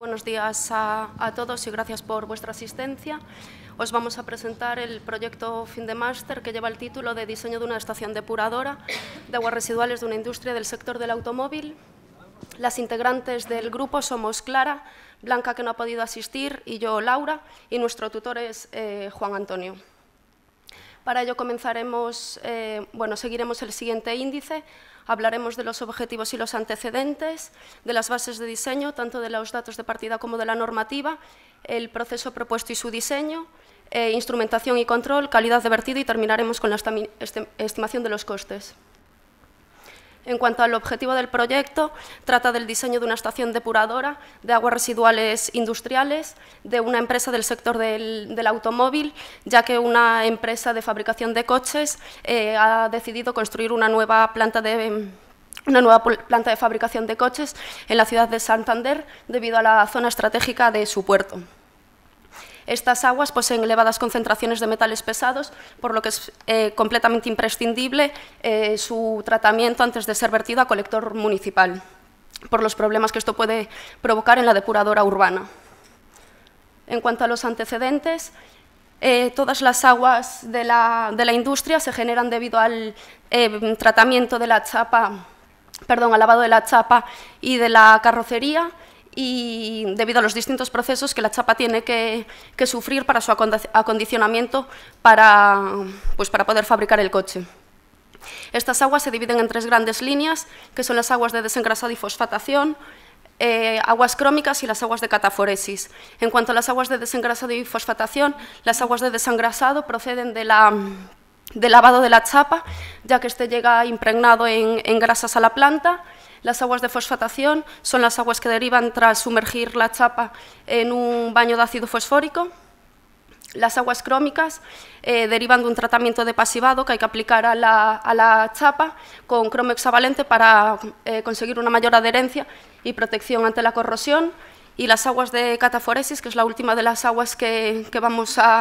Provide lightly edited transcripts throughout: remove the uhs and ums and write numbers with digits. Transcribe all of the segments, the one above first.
Buenos días a todos y gracias por vuestra asistencia. Os vamos a presentar el proyecto fin de máster que lleva el título de Diseño de una estación depuradora de aguas residuales de una industria del sector del automóvil. Las integrantes del grupo somos Clara, Blanca, que no ha podido asistir, y yo, Laura, y nuestro tutor es Juan Antonio. Para ello seguiremos el siguiente índice. Hablaremos de los objetivos y los antecedentes, de las bases de diseño, tanto de los datos de partida como de la normativa, el proceso propuesto y su diseño, instrumentación y control, calidad de vertido y terminaremos con la estimación de los costes. En cuanto al objetivo del proyecto, trata del diseño de una estación depuradora de aguas residuales industriales de una empresa del sector del automóvil, ya que una empresa de fabricación de coches ha decidido construir una nueva planta de fabricación de coches en la ciudad de Santander debido a la zona estratégica de su puerto. Estas aguas poseen elevadas concentraciones de metales pesados, por lo que es completamente imprescindible su tratamiento antes de ser vertido a colector municipal, por los problemas que esto puede provocar en la depuradora urbana. En cuanto a los antecedentes, todas las aguas de la industria se generan debido al tratamiento de la chapa, al lavado de la chapa y de la carrocería, y debido a los distintos procesos que la chapa tiene que sufrir para su acondicionamiento para poder fabricar el coche. Estas aguas se dividen en tres grandes líneas, que son las aguas de desengrasado y fosfatación, aguas crómicas y las aguas de cataforesis. En cuanto a las aguas de desengrasado y fosfatación, las aguas de desengrasado proceden del lavado de la chapa, ya que este llega impregnado en grasas a la planta. Las aguas de fosfatación son las aguas que derivan tras sumergir la chapa en un baño de ácido fosfórico. Las aguas crómicas derivan de un tratamiento de pasivado que hay que aplicar a la chapa con cromo hexavalente para conseguir una mayor adherencia y protección ante la corrosión. Y las aguas de cataforesis, que es la última de las aguas que van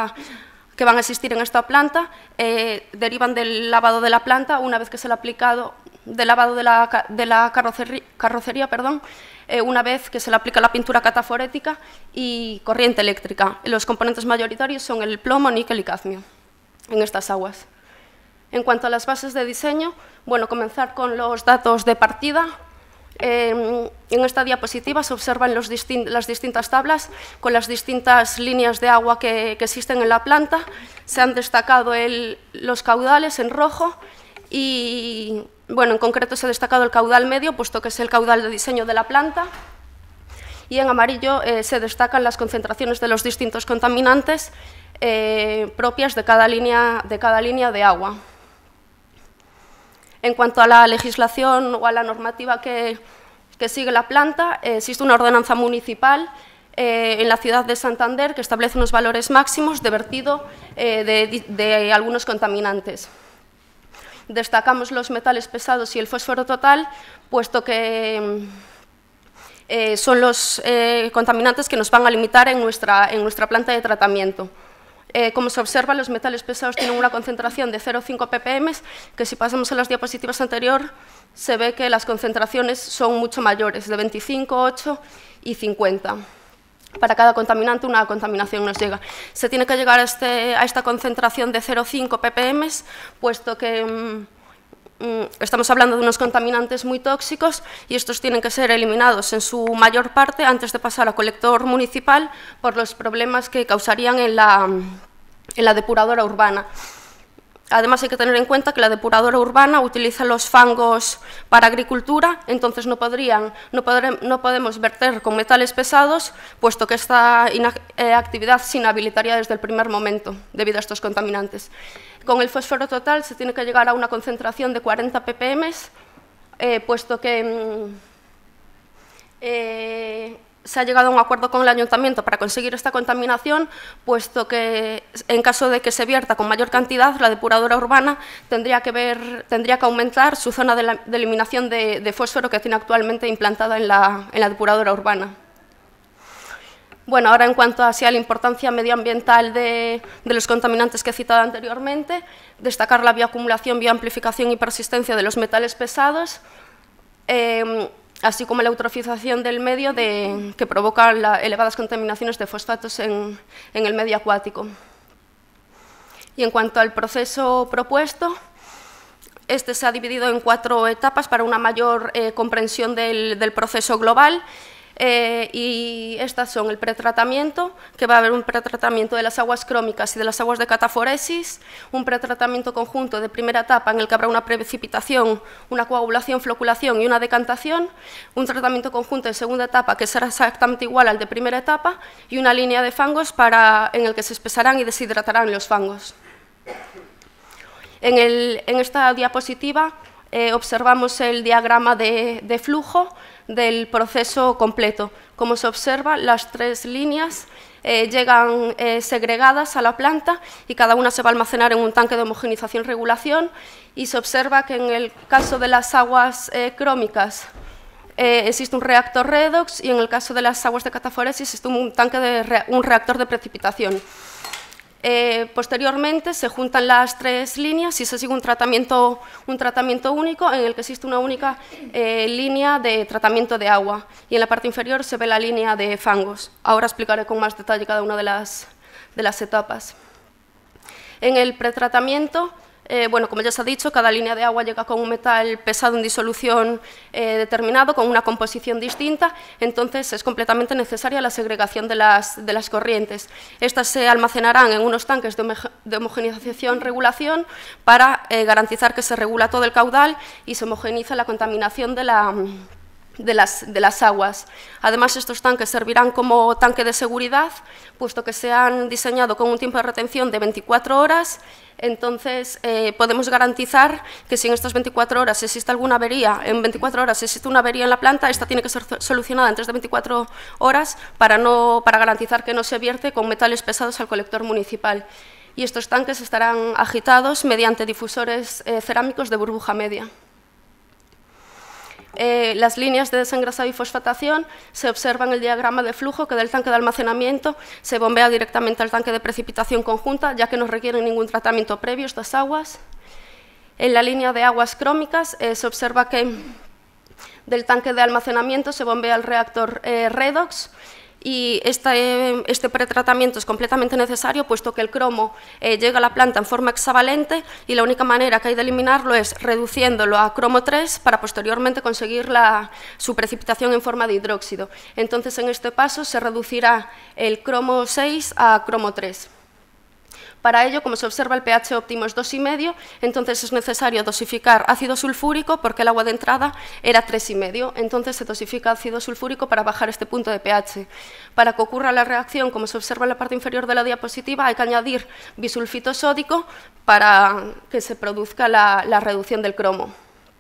a existir en esta planta, derivan del lavado de la planta una vez que se le ha aplicado del lavado de la carrocería, una vez que se le aplica la pintura cataforética y corriente eléctrica. Los componentes mayoritarios son el plomo, níquel y cadmio en estas aguas. En cuanto a las bases de diseño, comenzar con los datos de partida. En esta diapositiva se observan las distintas tablas con las distintas líneas de agua que existen en la planta. Se han destacado los caudales en rojo y, en concreto se ha destacado el caudal medio, puesto que es el caudal de diseño de la planta, y en amarillo se destacan las concentraciones de los distintos contaminantes propias de cada línea de agua. En cuanto a la legislación o a la normativa que sigue la planta, existe una ordenanza municipal en la ciudad de Santander que establece unos valores máximos de vertido de algunos contaminantes. Destacamos los metales pesados y el fósforo total, puesto que son los contaminantes que nos van a limitar en nuestra planta de tratamiento. Como se observa, los metales pesados tienen una concentración de 0,5 ppm, que si pasamos a las diapositivas anteriores, se ve que las concentraciones son mucho mayores, de 25, 8 y 50. Para cada contaminante una contaminación nos llega. Se tiene que llegar a esta concentración de 0,5 ppm, puesto que estamos hablando de unos contaminantes muy tóxicos y estos tienen que ser eliminados en su mayor parte antes de pasar a colector municipal por los problemas que causarían en la depuradora urbana. Además, hay que tener en cuenta que la depuradora urbana utiliza los fangos para agricultura, entonces no podemos verter con metales pesados, puesto que esta actividad se inhabilitaría desde el primer momento debido a estos contaminantes. Con el fósforo total se tiene que llegar a una concentración de 40 ppm, puesto que se ha llegado a un acuerdo con el ayuntamiento para conseguir esta contaminación, puesto que en caso de que se vierta con mayor cantidad, la depuradora urbana tendría que aumentar su zona de eliminación de fósforo que tiene actualmente implantada en la depuradora urbana. Ahora en cuanto a la importancia medioambiental de los contaminantes que he citado anteriormente, destacar la bioacumulación, bioamplificación y persistencia de los metales pesados. así como la eutrofización del medio que provoca elevadas contaminaciones de fosfatos en el medio acuático. Y en cuanto al proceso propuesto, este se ha dividido en 4 etapas para una mayor comprensión del proceso global. Y estas son el pretratamiento, que va a haber un pretratamiento de las aguas crómicas y de las aguas de cataforesis, un pretratamiento conjunto de primera etapa en el que habrá una precipitación, una coagulación, floculación y una decantación, un tratamiento conjunto de segunda etapa que será exactamente igual al de primera etapa y una línea de fangos en el que se espesarán y deshidratarán los fangos. En esta diapositiva observamos el diagrama de flujo del proceso completo. Como se observa, las 3 líneas llegan segregadas a la planta y cada una se va a almacenar en un tanque de homogenización-regulación, y se observa que en el caso de las aguas crómicas existe un reactor redox y en el caso de las aguas de cataforesis existe un reactor de precipitación. Posteriormente se juntan las 3 líneas y se sigue un tratamiento único en el que existe una única línea de tratamiento de agua, y en la parte inferior se ve la línea de fangos. Ahora explicaré con más detalle cada una de las etapas. En el pretratamiento, bueno, como ya se ha dicho, cada línea de agua llega con un metal pesado en disolución determinado, con una composición distinta, entonces es completamente necesaria la segregación de las corrientes. Estas se almacenarán en unos tanques de homogenización-regulación para garantizar que se regula todo el caudal y se homogeniza la contaminación de las aguas. Además, estos tanques servirán como tanque de seguridad, puesto que se han diseñado con un tiempo de retención de 24 horas, entonces podemos garantizar que si en estas 24 horas existe alguna avería, en 24 horas existe una avería en la planta, esta tiene que ser solucionada antes de 24 horas para garantizar que no se vierte con metales pesados al colector municipal. Y estos tanques estarán agitados mediante difusores cerámicos de burbuja media. Las líneas de desengrasado y fosfatación se observan en el diagrama de flujo, que del tanque de almacenamiento se bombea directamente al tanque de precipitación conjunta, ya que no requieren ningún tratamiento previo estas aguas. En la línea de aguas crómicas se observa que del tanque de almacenamiento se bombea al reactor redox, y este pretratamiento es completamente necesario, puesto que el cromo llega a la planta en forma hexavalente y la única manera que hay de eliminarlo es reduciéndolo a cromo 3 para posteriormente conseguir su precipitación en forma de hidróxido. Entonces, en este paso se reducirá el cromo 6 a cromo 3. Para ello, como se observa, el pH óptimo es 2,5, entonces es necesario dosificar ácido sulfúrico, porque el agua de entrada era 3,5, entonces se dosifica ácido sulfúrico para bajar este punto de pH. Para que ocurra la reacción, como se observa en la parte inferior de la diapositiva, hay que añadir bisulfito sódico para que se produzca la reducción del cromo.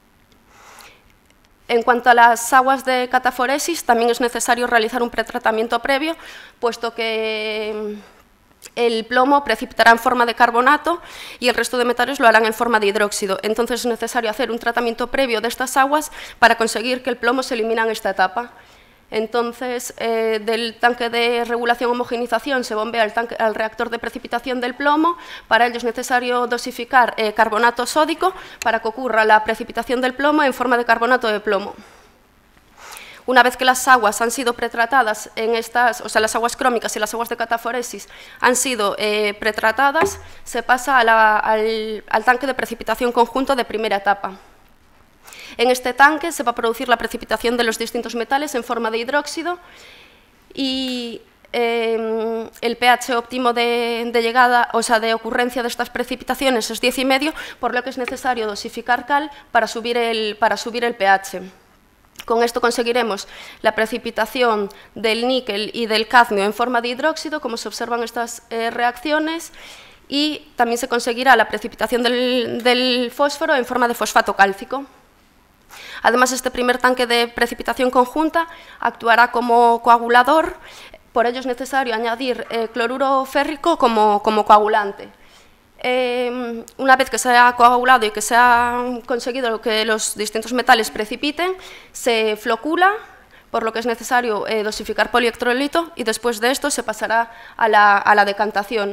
En cuanto a las aguas de cataforesis, también es necesario realizar un pretratamiento previo, puesto que el plomo precipitará en forma de carbonato y el resto de metales lo harán en forma de hidróxido. Entonces es necesario hacer un tratamiento previo de estas aguas para conseguir que el plomo se elimine en esta etapa. Entonces, del tanque de regulación-homogenización se bombea al reactor de precipitación del plomo. Para ello es necesario dosificar carbonato sódico para que ocurra la precipitación del plomo en forma de carbonato de plomo. Una vez que las aguas han sido pretratadas, las aguas crómicas y las aguas de cataforesis han sido pretratadas, se pasa al tanque de precipitación conjunto de primera etapa. En este tanque se va a producir la precipitación de los distintos metales en forma de hidróxido, y el pH óptimo de llegada, de ocurrencia de estas precipitaciones es 10,5, por lo que es necesario dosificar cal para subir el pH. Con esto conseguiremos la precipitación del níquel y del cadmio en forma de hidróxido, como se observan estas reacciones, y también se conseguirá la precipitación del fósforo en forma de fosfato cálcico. Además, este primer tanque de precipitación conjunta actuará como coagulador, por ello es necesario añadir cloruro férrico como coagulante. Una vez que se ha coagulado y que se ha conseguido que los distintos metales precipiten, se flocula, por lo que es necesario dosificar polielectrolito, y después de esto se pasará a la decantación.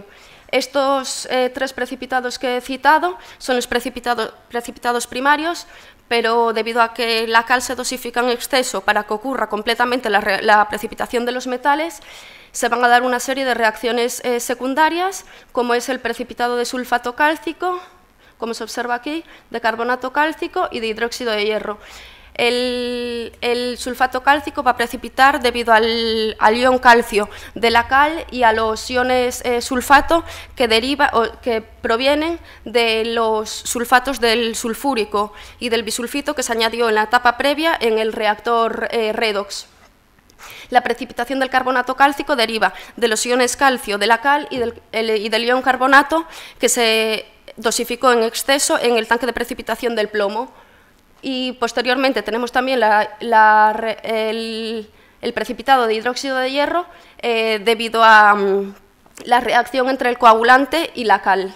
Estos 3 precipitados que he citado son los precipitados primarios, pero debido a que la cal se dosifica en exceso para que ocurra completamente la precipitación de los metales, se van a dar una serie de reacciones secundarias, como es el precipitado de sulfato cálcico, como se observa aquí, de carbonato cálcico y de hidróxido de hierro. El sulfato cálcico va a precipitar debido al ion calcio de la cal y a los iones sulfato que provienen de los sulfatos del sulfúrico y del bisulfito que se añadió en la etapa previa en el reactor redox. La precipitación del carbonato cálcico deriva de los iones calcio de la cal y del ion carbonato que se dosificó en exceso en el tanque de precipitación del plomo. Y posteriormente tenemos también el precipitado de hidróxido de hierro debido a la reacción entre el coagulante y la cal.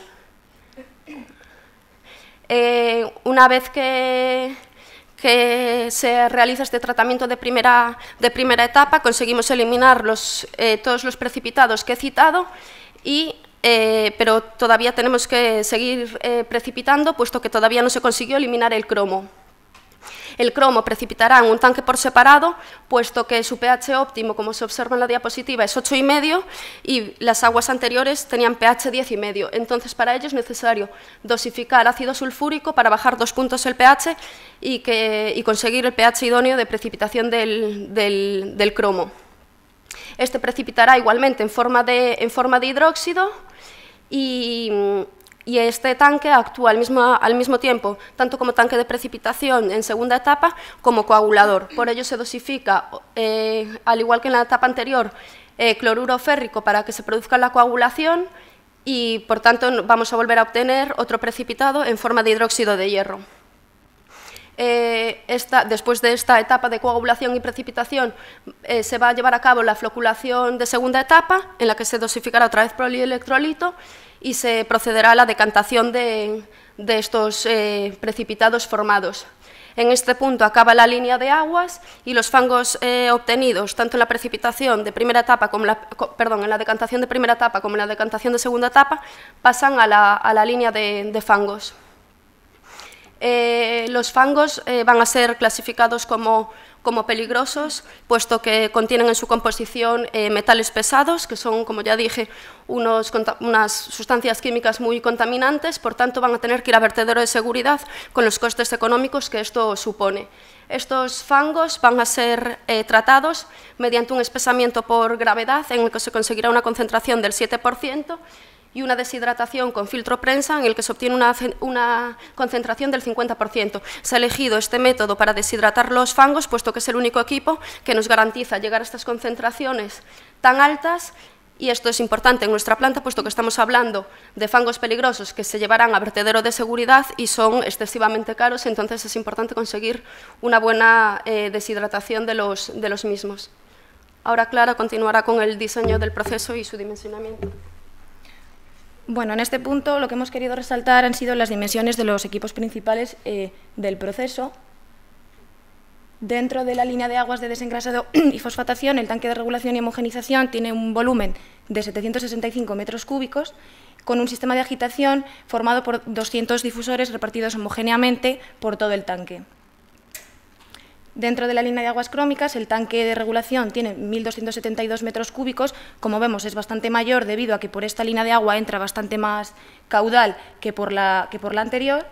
Una vez que se realiza este tratamiento de primera etapa, conseguimos eliminar todos los precipitados que he citado, pero todavía tenemos que seguir precipitando, puesto que todavía no se consiguió eliminar el cromo. El cromo precipitará en un tanque por separado, puesto que su pH óptimo, como se observa en la diapositiva, es 8,5 y las aguas anteriores tenían pH 10,5. Entonces, para ello es necesario dosificar ácido sulfúrico para bajar 2 puntos el pH y conseguir el pH idóneo de precipitación del cromo. Este precipitará igualmente en forma de hidróxido y este tanque actúa al mismo tiempo, tanto como tanque de precipitación en segunda etapa, como coagulador. Por ello se dosifica, al igual que en la etapa anterior, cloruro férrico para que se produzca la coagulación y, por tanto, vamos a volver a obtener otro precipitado en forma de hidróxido de hierro. Después de esta etapa de coagulación y precipitación, se va a llevar a cabo la floculación de segunda etapa, en la que se dosificará otra vez polielectrolito y se procederá a la decantación de estos precipitados formados. En este punto acaba la línea de aguas y los fangos obtenidos, tanto en la precipitación de primera etapa como en la decantación de primera etapa como en la decantación de segunda etapa, pasan a la línea de fangos. Los fangos van a ser clasificados como peligrosos, puesto que contienen en su composición metales pesados, que son, como ya dije, unas sustancias químicas muy contaminantes, por tanto van a tener que ir a vertedero de seguridad con los costes económicos que esto supone. Estos fangos van a ser tratados mediante un espesamiento por gravedad en el que se conseguirá una concentración del 7%, y una deshidratación con filtro prensa en el que se obtiene una concentración del 50%. Se ha elegido este método para deshidratar los fangos, puesto que es el único equipo que nos garantiza llegar a estas concentraciones tan altas, y esto es importante en nuestra planta, puesto que estamos hablando de fangos peligrosos que se llevarán a vertedero de seguridad y son excesivamente caros, entonces es importante conseguir una buena deshidratación de los mismos. Ahora Clara continuará con el diseño del proceso y su dimensionamiento. Bueno, en este punto lo que hemos querido resaltar han sido las dimensiones de los equipos principales del proceso. Dentro de la línea de aguas de desengrasado y fosfatación, el tanque de regulación y homogenización tiene un volumen de 765 metros cúbicos, con un sistema de agitación formado por 200 difusores repartidos homogéneamente por todo el tanque. Dentro de la línea de aguas crómicas, el tanque de regulación tiene 1.272 metros cúbicos. Como vemos, es bastante mayor debido a que por esta línea de agua entra bastante más caudal que por la anterior,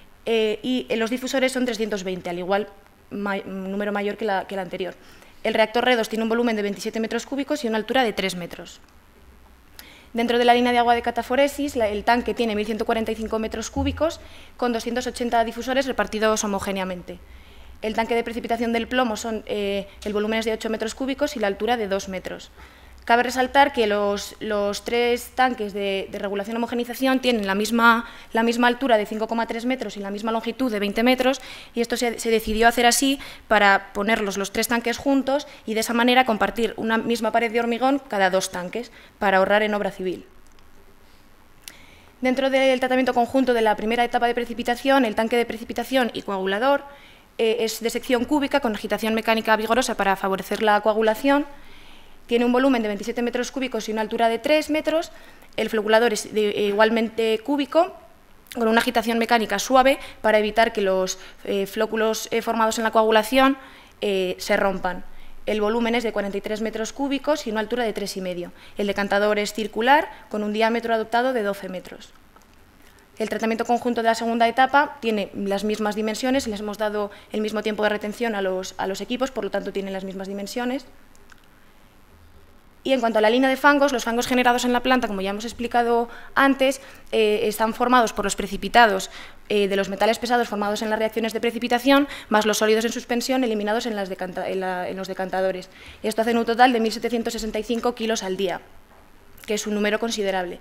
y los difusores son 320, al igual un número mayor que la anterior. El reactor redox tiene un volumen de 27 metros cúbicos y una altura de 3 metros. Dentro de la línea de agua de cataforesis, el tanque tiene 1.145 metros cúbicos con 280 difusores repartidos homogéneamente. El tanque de precipitación del plomo el volumen es de 8 metros cúbicos y la altura de 2 metros. Cabe resaltar que los 3 tanques de regulación y homogenización tienen la misma altura de 5,3 metros y la misma longitud de 20 metros, y esto se decidió hacer así para ponerlos los 3 tanques juntos y de esa manera compartir una misma pared de hormigón cada 2 tanques para ahorrar en obra civil. Dentro del tratamiento conjunto de la primera etapa de precipitación, el tanque de precipitación y coagulador es de sección cúbica con agitación mecánica vigorosa para favorecer la coagulación. Tiene un volumen de 27 metros cúbicos y una altura de 3 metros. El floculador es igualmente cúbico, con una agitación mecánica suave para evitar que los flóculos formados en la coagulación se rompan. El volumen es de 43 metros cúbicos y una altura de 3,5. El decantador es circular, con un diámetro adoptado de 12 metros. El tratamiento conjunto de la segunda etapa tiene las mismas dimensiones, les hemos dado el mismo tiempo de retención a los equipos, por lo tanto tienen las mismas dimensiones. Y en cuanto a la línea de fangos, los fangos generados en la planta, como ya hemos explicado antes, están formados por los precipitados de los metales pesados formados en las reacciones de precipitación, más los sólidos en suspensión eliminados en los decantadores. Esto hace un total de 1.765 kilos al día, que es un número considerable.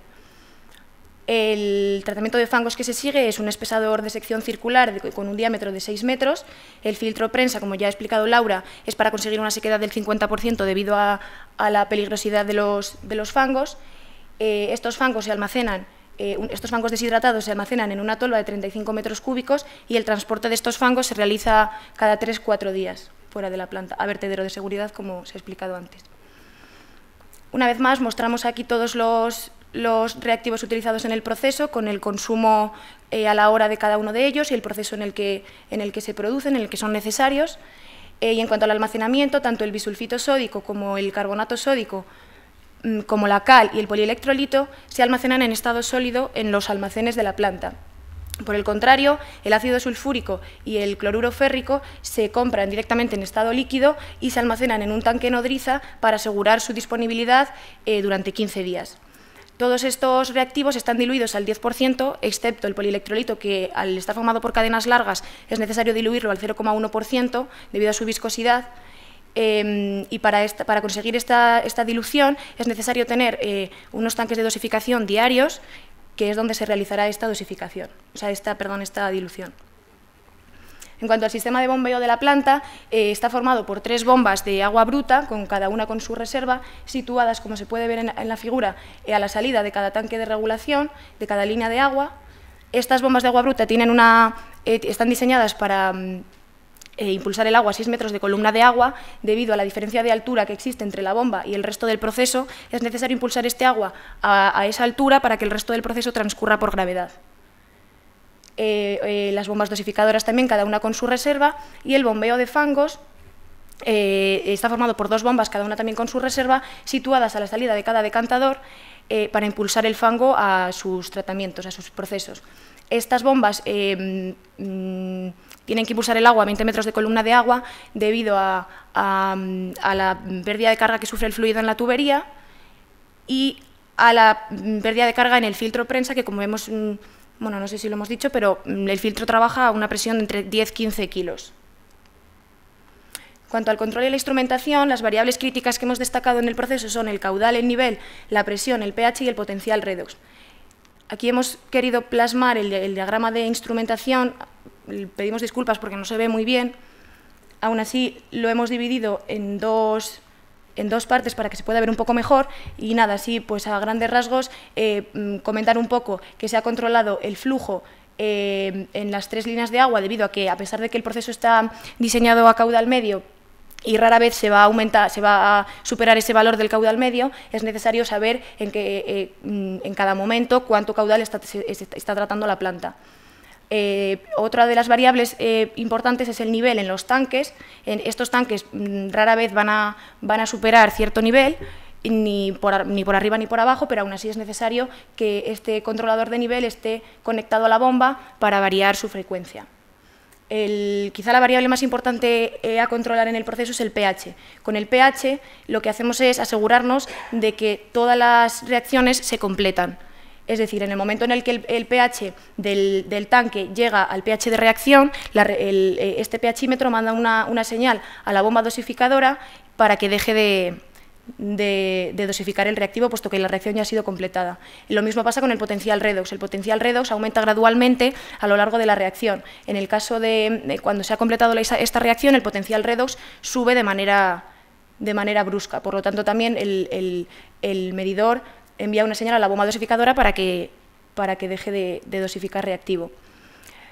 El tratamiento de fangos que se sigue es un espesador de sección circular con un diámetro de 6 metros. El filtro prensa, como ya ha explicado Laura, es para conseguir una sequedad del 50% debido a la peligrosidad de los fangos. Estos fangos deshidratados se almacenan en una tolva de 35 metros cúbicos y el transporte de estos fangos se realiza cada 3-4 días fuera de la planta, a vertedero de seguridad, como se ha explicado antes. Una vez más, mostramos aquí todos los reactivos utilizados en el proceso, con el consumo a la hora de cada uno de ellos y el proceso en el que se producen, en el que son necesarios. Y en cuanto al almacenamiento, tanto el bisulfito sódico como el carbonato sódico, como la cal y el polielectrolito, se almacenan en estado sólido en los almacenes de la planta. Por el contrario, el ácido sulfúrico y el cloruro férrico se compran directamente en estado líquido y se almacenan en un tanque nodriza para asegurar su disponibilidad durante 15 días. Todos estos reactivos están diluidos al 10%, excepto el polielectrolito, que al estar formado por cadenas largas es necesario diluirlo al 0,1% debido a su viscosidad. Y para conseguir esta dilución es necesario tener unos tanques de dosificación diarios, que es donde se realizará esta dosificación, esta dilución. En cuanto al sistema de bombeo de la planta, está formado por 3 bombas de agua bruta, con cada una con su reserva, situadas, como se puede ver en la figura, a la salida de cada tanque de regulación, de cada línea de agua. Estas bombas de agua bruta están diseñadas para impulsar el agua a 6 metros de columna de agua. Debido a la diferencia de altura que existe entre la bomba y el resto del proceso, es necesario impulsar este agua a esa altura para que el resto del proceso transcurra por gravedad. Las bombas dosificadoras también, cada una con su reserva, y el bombeo de fangos está formado por 2 bombas, cada una también con su reserva, situadas a la salida de cada decantador para impulsar el fango a sus tratamientos, a sus procesos. Estas bombas tienen que impulsar el agua a 20 metros de columna de agua debido a la pérdida de carga que sufre el fluido en la tubería y a la pérdida de carga en el filtro prensa, que como vemos, bueno, no sé si lo hemos dicho, pero el filtro trabaja a una presión de entre 10-15 kilos. En cuanto al control y la instrumentación, las variables críticas que hemos destacado en el proceso son el caudal, el nivel, la presión, el pH y el potencial redox. Aquí hemos querido plasmar el diagrama de instrumentación. Pedimos disculpas porque no se ve muy bien. Aún así, lo hemos dividido en dos partes para que se pueda ver un poco mejor y nada, así pues a grandes rasgos comentar un poco que se ha controlado el flujo en las 3 líneas de agua, debido a que, a pesar de que el proceso está diseñado a caudal medio y rara vez se va a superar ese valor del caudal medio, es necesario saber en cada momento cuánto caudal está tratando la planta. Otra de las variables importantes es el nivel en los tanques. Estos tanques rara vez van a superar cierto nivel, ni por arriba ni por abajo, pero aún así es necesario que este controlador de nivel esté conectado a la bomba para variar su frecuencia. Quizá la variable más importante a controlar en el proceso es el pH. Con el pH lo que hacemos es asegurarnos de que todas las reacciones se completan. Es decir, en el momento en el que el pH del tanque llega al pH de reacción, este pHímetro manda una señal a la bomba dosificadora para que deje de dosificar el reactivo, puesto que la reacción ya ha sido completada. Lo mismo pasa con el potencial redox. El potencial redox aumenta gradualmente a lo largo de la reacción. En el caso de cuando se ha completado esta reacción, el potencial redox sube de manera brusca. Por lo tanto, también el medidor envía una señal a la bomba dosificadora para que deje de dosificar reactivo.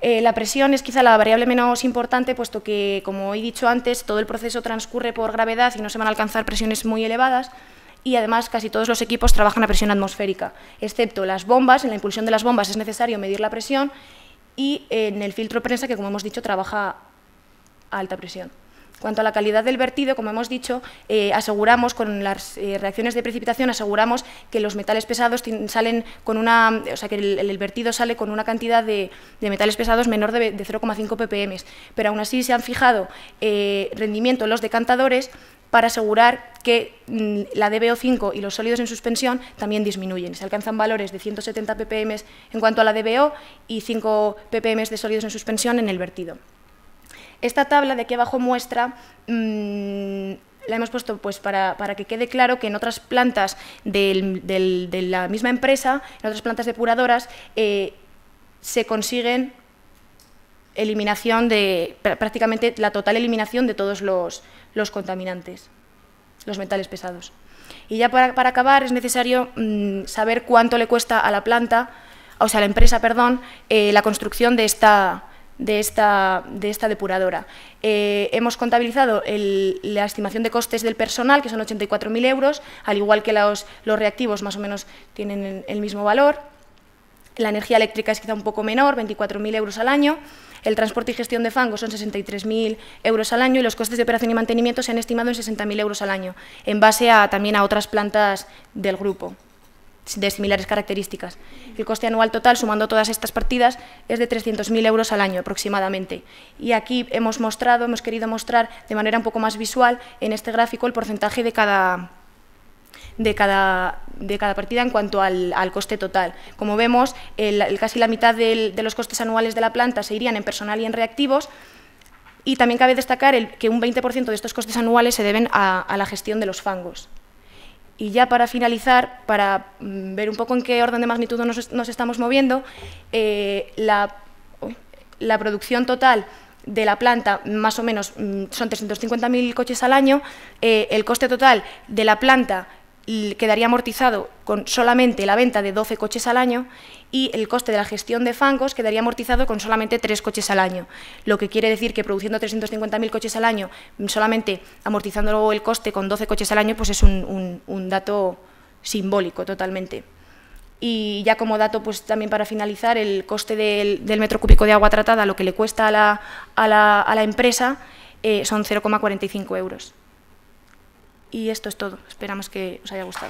La presión es quizá la variable menos importante, puesto que, como he dicho antes, todo el proceso transcurre por gravedad y no se van a alcanzar presiones muy elevadas, y además casi todos los equipos trabajan a presión atmosférica, excepto las bombas. En la impulsión de las bombas es necesario medir la presión, y en el filtro prensa, que como hemos dicho trabaja a alta presión. En cuanto a la calidad del vertido, como hemos dicho, aseguramos con las reacciones de precipitación, aseguramos que los metales pesados salen con una, o sea, que el vertido sale con una cantidad de metales pesados menor de 0,5 ppm, pero aún así se han fijado rendimiento en los decantadores para asegurar que la DBO5 y los sólidos en suspensión también disminuyen. Se alcanzan valores de 170 ppm en cuanto a la DBO y 5 ppm de sólidos en suspensión en el vertido. Esta tabla de aquí abajo muestra, la hemos puesto pues para que quede claro que en otras plantas de la misma empresa, en otras plantas depuradoras, se consiguen eliminación prácticamente la total eliminación de todos los contaminantes, los metales pesados. Y ya para acabar es necesario saber cuánto le cuesta a la planta, o sea, a la empresa, perdón, la construcción de esta depuradora. Hemos contabilizado la estimación de costes del personal, que son 84.000 euros, al igual que los reactivos más o menos tienen el mismo valor. La energía eléctrica es quizá un poco menor, 24.000 euros al año. El transporte y gestión de fango son 63.000 euros al año, y los costes de operación y mantenimiento se han estimado en 60.000 euros al año, en base también a otras plantas del grupo de similares características. El coste anual total, sumando todas estas partidas, es de 300.000 euros al año aproximadamente. Y aquí hemos querido mostrar de manera un poco más visual en este gráfico el porcentaje de cada partida en cuanto al coste total. Como vemos, casi la mitad de los costes anuales de la planta se irían en personal y en reactivos, y también cabe destacar que un 20% de estos costes anuales se deben a la gestión de los fangos. Y ya para finalizar, para ver un poco en qué orden de magnitud nos estamos moviendo, la producción total de la planta más o menos son 350.000 coches al año. El coste total de la planta quedaría amortizado con solamente la venta de 12 coches al año, y el coste de la gestión de fangos quedaría amortizado con solamente 3 coches al año, lo que quiere decir que produciendo 350.000 coches al año, solamente amortizando el coste con 12 coches al año, pues es un dato simbólico totalmente. Y ya como dato, pues también para finalizar, el coste del metro cúbico de agua tratada, lo que le cuesta a la empresa, son 0,45 euros. Y esto es todo. Esperamos que os haya gustado.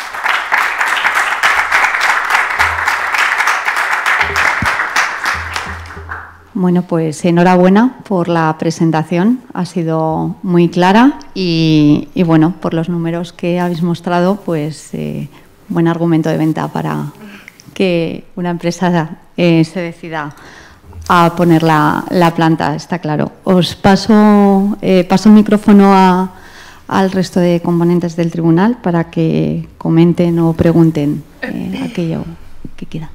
Bueno, pues enhorabuena por la presentación. Ha sido muy clara y bueno, por los números que habéis mostrado, pues buen argumento de venta para que una empresa se decida a poner la planta, está claro. Os paso el micrófono al resto de componentes del tribunal para que comenten o pregunten aquello que quieran.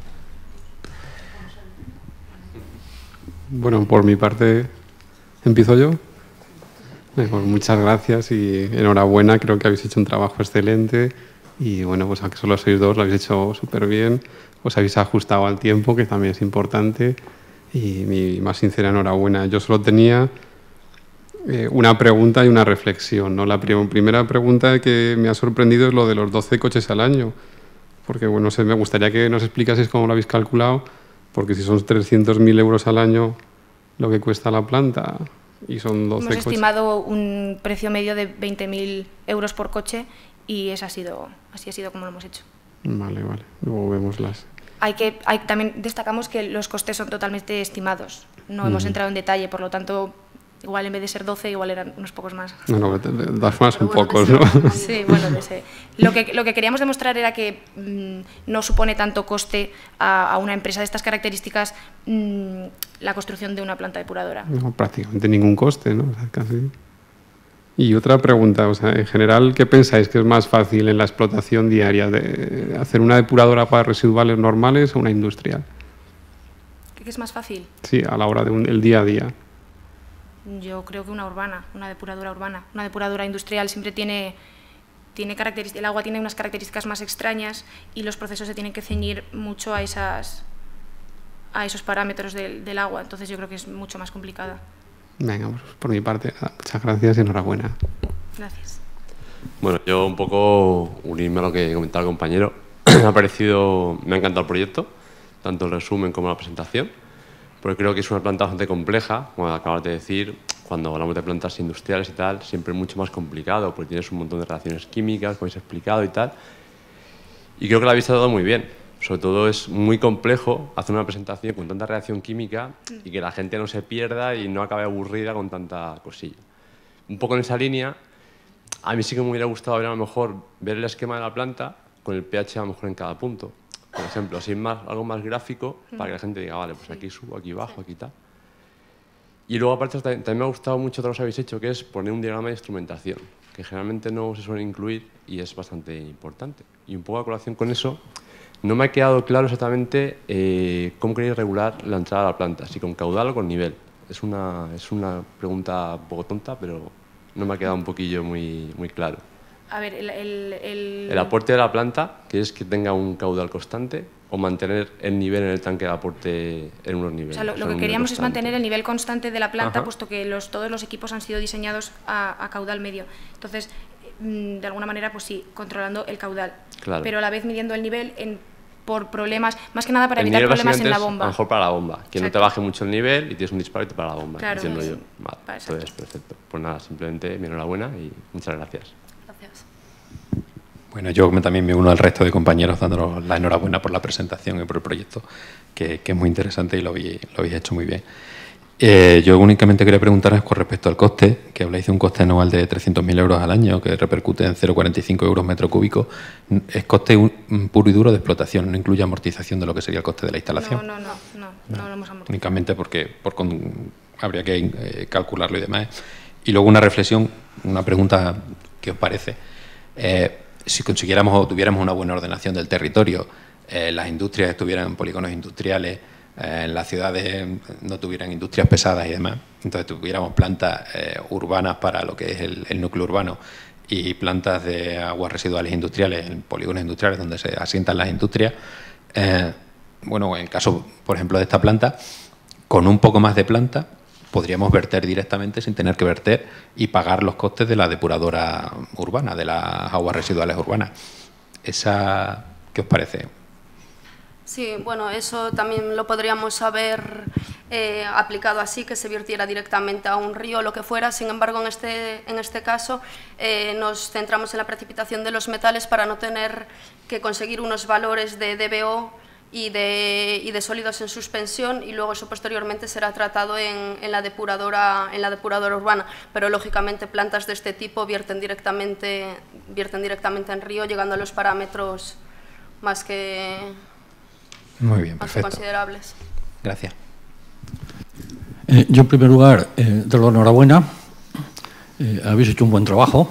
Bueno, por mi parte, ¿empiezo yo? Pues muchas gracias y enhorabuena, creo que habéis hecho un trabajo excelente y bueno, pues aunque solo sois dos, lo habéis hecho súper bien, os habéis ajustado al tiempo, que también es importante, y mi más sincera enhorabuena. Yo solo tenía una pregunta y una reflexión, ¿no? La primera pregunta que me ha sorprendido es lo de los 12 coches al año, porque bueno, me gustaría que nos explicaseis cómo lo habéis calculado, porque si son 300.000 euros al año lo que cuesta la planta y son 12 coches. Hemos estimado un precio medio de 20.000 euros por coche y así ha sido como lo hemos hecho. Vale, luego vemos las... También destacamos que los costes son totalmente estimados, no hemos entrado en detalle, por lo tanto, igual en vez de ser 12, igual eran unos pocos más. Bueno, de todas formas son pocos, ¿no? Sí, bueno, lo que queríamos demostrar era que no supone tanto coste a una empresa de estas características la construcción de una planta depuradora. No, prácticamente ningún coste, ¿no? O sea, casi. Y otra pregunta, o sea, en general, ¿qué pensáis que es más fácil en la explotación diaria, de hacer una depuradora para residuales normales o una industrial? ¿Qué es más fácil? Sí, a la hora del día a día. Yo creo que una depuradora urbana. Una depuradora industrial siempre tiene características, el agua tiene unas características más extrañas y los procesos se tienen que ceñir mucho a a esos parámetros del agua. Entonces yo creo que es mucho más complicada. Venga, pues por mi parte, muchas gracias y enhorabuena. Gracias. Bueno, yo un poco unirme a lo que comentaba el compañero. Me ha encantado el proyecto, tanto el resumen como la presentación, porque creo que es una planta bastante compleja, como acabas de decir. Cuando hablamos de plantas industriales y tal, siempre es mucho más complicado, porque tienes un montón de reacciones químicas, como habéis explicado y tal. Y creo que la habéis tratado muy bien. Sobre todo es muy complejo hacer una presentación con tanta reacción química y que la gente no se pierda y no acabe aburrida con tanta cosilla. Un poco en esa línea, a mí sí que me hubiera gustado ver a lo mejor ver el esquema de la planta con el pH a lo mejor en cada punto. Por ejemplo, así algo más gráfico para que la gente diga, vale, pues aquí subo, aquí bajo, aquí tal. Y luego aparte también me ha gustado mucho lo que habéis hecho, que es poner un diagrama de instrumentación, que generalmente no se suele incluir y es bastante importante. Y un poco a colación con eso, no me ha quedado claro exactamente cómo queréis regular la entrada a la planta, si con caudal o con nivel. Es una pregunta un poco tonta, pero no me ha quedado un poquillo muy claro. A ver, el aporte de la planta, que es que tenga un caudal constante, o mantener el nivel en el tanque de aporte en unos niveles. O sea, lo que queríamos es mantener el nivel constante de la planta, puesto que todos los equipos han sido diseñados a caudal medio. Entonces, de alguna manera, pues sí, controlando el caudal, claro. Pero a la vez midiendo el nivel por problemas, más que nada para evitar problemas en la bomba. A lo mejor para la bomba, que no te baje mucho el nivel y tienes un disparo para la bomba. Claro, entiendo sí. yo. Vale, entonces, perfecto. Pues nada, simplemente mi enhorabuena y muchas gracias. Gracias. Bueno, yo también me uno al resto de compañeros dándonos la enhorabuena por la presentación y por el proyecto, que es muy interesante y lo habéis hecho muy bien. Yo únicamente quería preguntaros con respecto al coste, que habláis de un coste anual de 300.000 euros al año, que repercute en 0,45 euros metro cúbico. Es coste puro y duro de explotación, no incluye amortización de lo que sería el coste de la instalación. No lo hemos amortizado. Únicamente porque habría que calcularlo y demás. Y luego una reflexión, una pregunta, ¿qué os parece? Si consiguiéramos o tuviéramos una buena ordenación del territorio, las industrias estuvieran en polígonos industriales, las ciudades no tuvieran industrias pesadas y demás, entonces tuviéramos plantas urbanas para lo que es el núcleo urbano y plantas de aguas residuales industriales en polígonos industriales donde se asientan las industrias. Bueno, en el caso, por ejemplo, de esta planta, con un poco más de planta podríamos verter directamente sin tener que verter y pagar los costes de la depuradora urbana, de las aguas residuales urbanas. ¿Qué os parece? Sí, bueno, eso también lo podríamos haber aplicado así, que se vertiera directamente a un río o lo que fuera. Sin embargo, en este caso nos centramos en la precipitación de los metales para no tener que conseguir unos valores de DBO y de sólidos en suspensión, y luego eso posteriormente será tratado en la depuradora urbana, pero lógicamente plantas de este tipo vierten directamente en río, llegando a los parámetros más que considerables. Gracias. Yo en primer lugar te lo enhorabuena, habéis hecho un buen trabajo,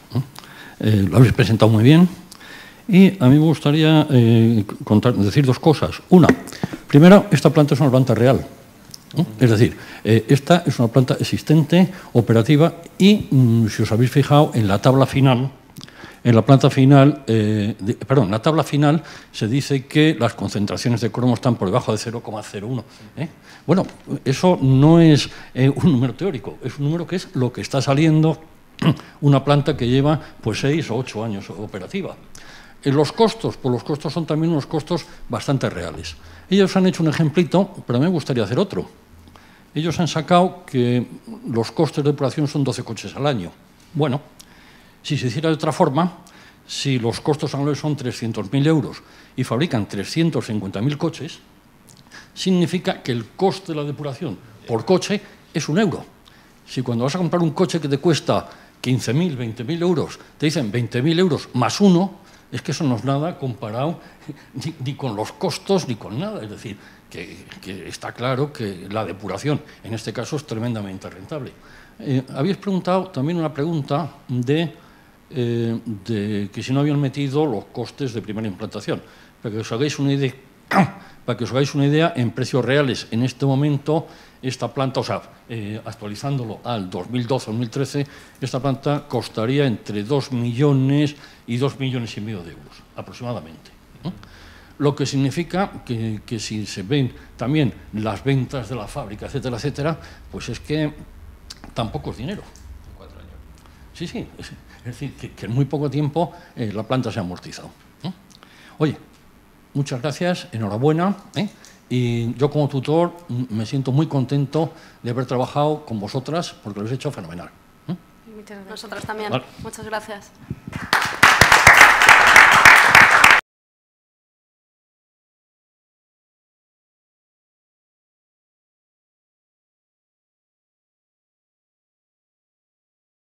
lo habéis presentado muy bien. Y a mí me gustaría decir dos cosas. Una, primero, esta planta es una planta real. Es decir, esta es una planta existente, operativa, y si os habéis fijado en la tabla final, en la tabla final se dice que las concentraciones de cromo están por debajo de 0,01. Bueno, eso no es un número teórico, es un número que es lo que está saliendo una planta que lleva pues 6 o 8 años operativa. Los costos, pues los costos son también unos costos bastante reales. Ellos han hecho un ejemplito, pero a mí me gustaría hacer otro. Ellos han sacado que los costes de depuración son 12 coches al año. Bueno, si se hiciera de otra forma, si los costos anuales son 300.000 euros y fabrican 350.000 coches, significa que el coste de la depuración por coche es 1 euro. Si cuando vas a comprar un coche que te cuesta 15.000, 20.000 euros, te dicen 20.000 euros más 1, es que eso no es nada comparado ni con los costos ni con nada. Es decir, que está claro que la depuración, en este caso, es tremendamente rentable. Habéis preguntado también una pregunta de que si no habían metido los costes de primera implantación. Para que os hagáis una idea, en precios reales, en este momento, esta planta, o sea, actualizándolo al 2012-2013, esta planta costaría entre 2 millones y 2,5 millones de euros, aproximadamente. lo que significa que si se ven también las ventas de la fábrica, etcétera, etcétera, pues es que tampoco es dinero. 4 años. Sí, sí, es decir, que en muy poco tiempo la planta se ha amortizado. Oye, muchas gracias, enhorabuena, y yo como tutor me siento muy contento de haber trabajado con vosotras porque lo habéis hecho fenomenal. Nosotras también. Vale. Muchas gracias.